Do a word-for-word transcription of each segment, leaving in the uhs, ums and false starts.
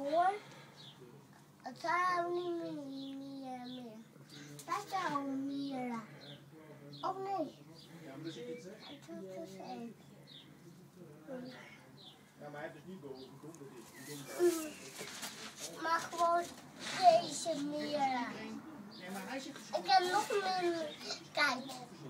hoor. Het zijn niet meer, meer, meer. Dat zijn mieren. Oh nee. Het is één. Ja, maar hij heeft dus niet boven Maar gewoon deze mieren. Ik heb nog meer. Kijk.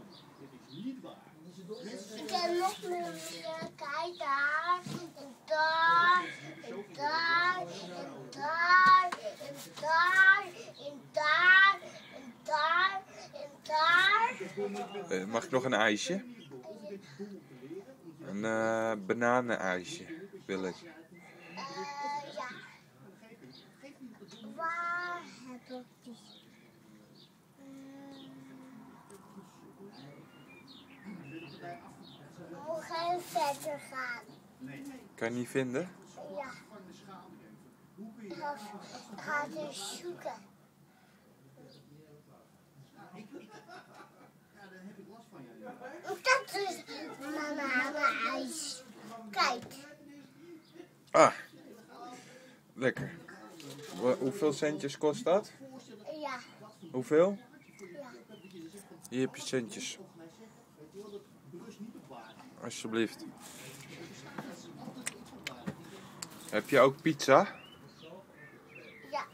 Ik heb nog meer mieren. Kijk daar. En daar. En daar. En daar. En daar. En daar. En daar. En daar. Uh, mag ik nog een ijsje? Een uh, bananenijsje wil ik. Uh, ja. Waar heb ik die? Nog even verder gaan. Kan je niet vinden? Ja. Ik ga, ga dus zoeken. Dat is bananenijs. Kijk. Ah, lekker. Hoe- hoeveel centjes kost dat? Ja. Hoeveel? Ja. Hier heb je centjes. Alsjeblieft. Heb je ook pizza? Ja.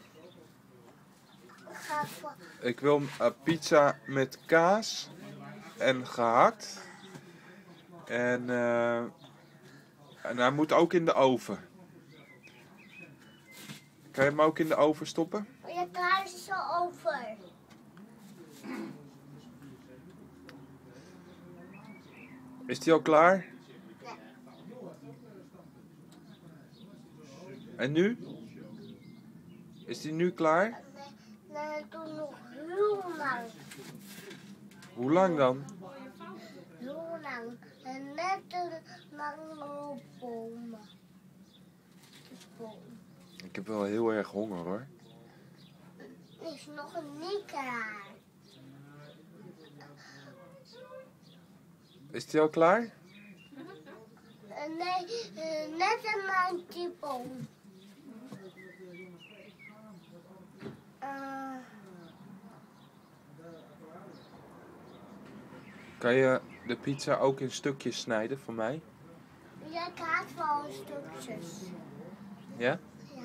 Ga voor. Ik wil uh, pizza met kaas en gehakt. En, uh, en hij moet ook in de oven. Kan je hem ook in de oven stoppen? Ja, daar is zo over. Is die al klaar? Nee. En nu? Is die nu klaar? Nee, nee, doe nog heel lang. Hoe lang dan? Heel lang. En net een lange bomen. Boom. Ik heb wel heel erg honger hoor. Is nog niet klaar. Is die al klaar? Uh, nee, uh, net een mandje boom. Uh, Kan je de pizza ook in stukjes snijden voor mij? jij krijgt wel stukjes. Ja? Ja.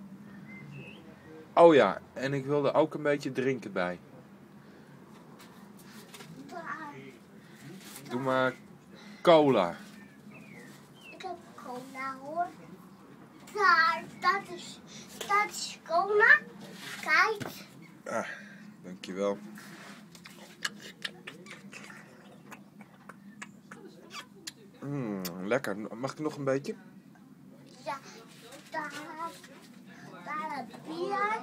Oh ja, en ik wilde ook een beetje drinken bij. Daar. Doe maar cola. Ik heb cola hoor. Daar, dat is, dat is cola. Kijk. Ah, dankjewel. Mm, lekker. Mag ik nog een beetje? Ja, daar, daar heb bier.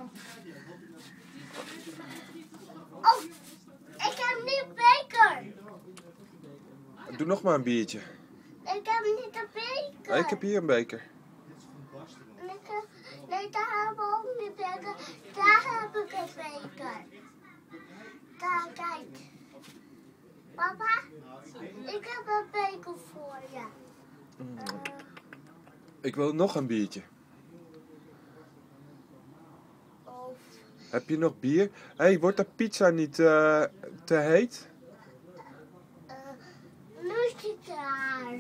Oh, ik heb niet beker. Doe nog maar een biertje. Ik heb niet een beker. Ik heb hier een beker. En ik heb, nee, daar hebben we ook niet beker. Daar heb ik een beker. Daar, kijk. Papa, ik heb een beker voor je. Mm. Uh, Ik wil nog een biertje. of, Heb je nog bier? Hé, hey, wordt de pizza niet uh, te heet? uh, nu is het klaar.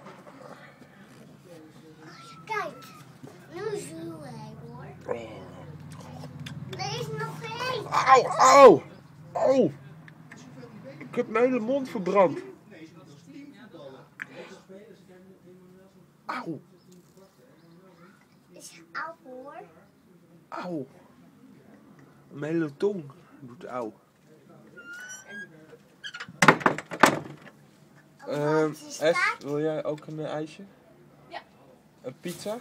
Kijk, nu is het heel heet hoor. Oh. Er is nog één. Auw, auw, auw. Ik heb mijn hele mond verbrand. Auw, Is oud hoor. auw. Mijn hele tong doet auw. Uh, Wat is S, dat? wil jij ook een uh, ijsje? Ja. Een pizza?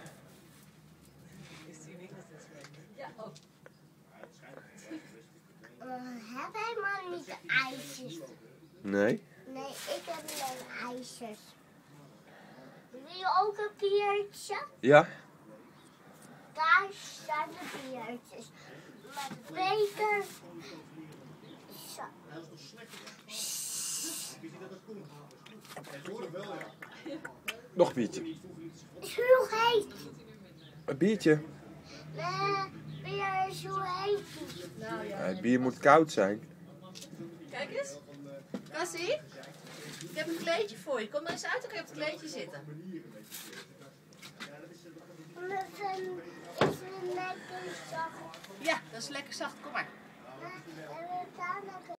Uh, heb helemaal niet ijsjes. Nee. Nee, ik heb alleen ijsjes. Wil je ook een biertje? Ja? Daar staan de biertjes. Met beker. Zo. Nog een biertje. Het is heel heet. Een biertje? Nee, bier is zo heet. Nou ja. Ja, het bier moet koud zijn. Kijk eens. Cassie, ik heb een kleedje voor je. Kom maar eens uit, dan kun je op het kleedje zitten. Met een, is een lekker zacht. Ja, dat is lekker zacht. Kom maar. En we gaan lekker.